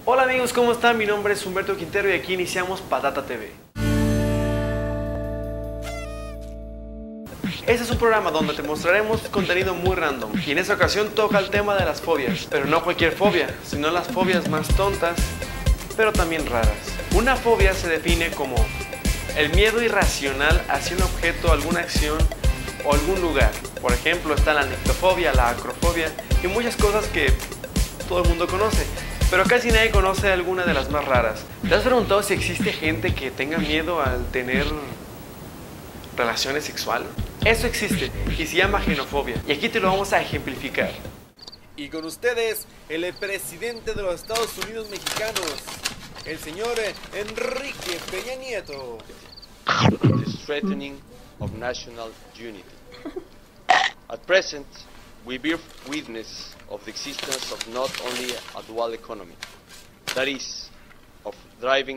Hola amigos, ¿cómo están? Mi nombre es Humberto Quintero y aquí iniciamos Patata TV. Este es un programa donde te mostraremos contenido muy random y en esta ocasión toca el tema de las fobias, pero no cualquier fobia, sino las fobias más tontas, pero también raras. Una fobia se define como el miedo irracional hacia un objeto, alguna acción o algún lugar. Por ejemplo, está la nictofobia, la acrofobia y muchas cosas que todo el mundo conoce, pero casi nadie conoce alguna de las más raras. ¿Te has preguntado si existe gente que tenga miedo al tener relaciones sexuales? Eso existe y se llama genofobia, y aquí te lo vamos a ejemplificar. Y con ustedes, el presidente de los Estados Unidos mexicanos, el señor Enrique Peña Nieto. The strengthening of national unity. At present, we bear witness of the existence of not only a dual economy, that is, of thriving.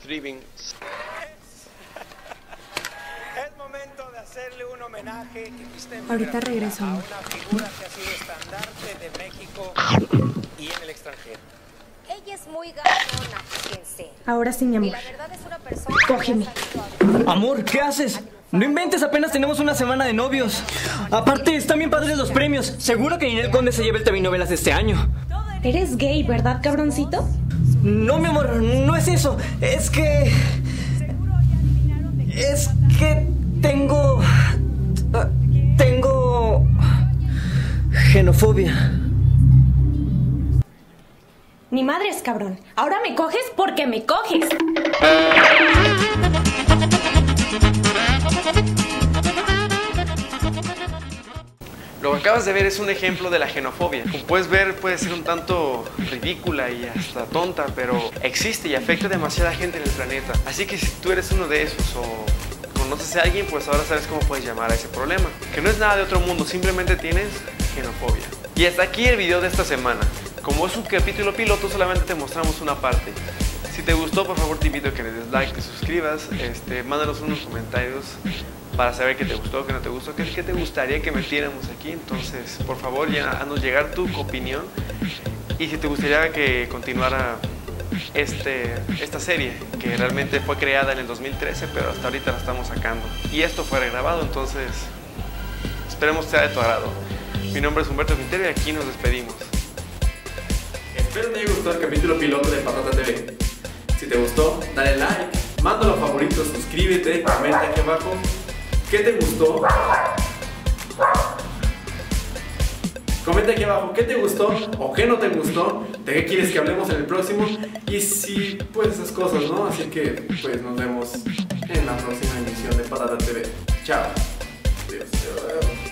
Es momento de hacerle un homenaje que existe Ahorita regreso. a una figura que ha sido estandarte de México y en el extranjero. Ella es muy gamona, fíjense. Ahora sí, mi Y amor. la verdad es una persona Cógeme. que ha salido a- Amor, ¿qué haces? No inventes, apenas tenemos una semana de novios. Aparte, están bien padres los premios. Seguro que Ninel Conde se lleva el Telenovelas de este año. Eres gay, ¿verdad, cabroncito? No, mi amor, no es eso. Es que tengo genofobia. Ni madres, cabrón. Ahora me coges porque me coges. Lo que acabas de ver es un ejemplo de la genofobia. Como puedes ver, puede ser un tanto ridícula y hasta tonta, pero existe y afecta a demasiada gente en el planeta. Así que si tú eres uno de esos o conoces a alguien, pues ahora sabes cómo puedes llamar a ese problema. Que no es nada de otro mundo, simplemente tienes genofobia. Y hasta aquí el video de esta semana. Como es un capítulo piloto, solamente te mostramos una parte. Si te gustó, por favor te invito a que le des like, te suscribas, mándanos unos comentarios para saber qué te gustó, qué no te gustó, qué te gustaría que metiéramos aquí. Entonces, por favor, ya haznos llegar tu opinión y si te gustaría que continuara esta serie, que realmente fue creada en el 2013, pero hasta ahorita la estamos sacando. Y esto fue regrabado, entonces esperemos que sea de tu agrado. Mi nombre es Humberto Quintero y aquí nos despedimos. Espero te haya gustado el capítulo piloto de Patata TV. Si te gustó, dale like, mándalo a favoritos, suscríbete, comenta aquí abajo qué te gustó. Comenta aquí abajo qué te gustó o qué no te gustó, de qué quieres que hablemos en el próximo y si, pues esas cosas, ¿no? Así que, pues nos vemos en la próxima emisión de Patata TV. Chao. Adiós.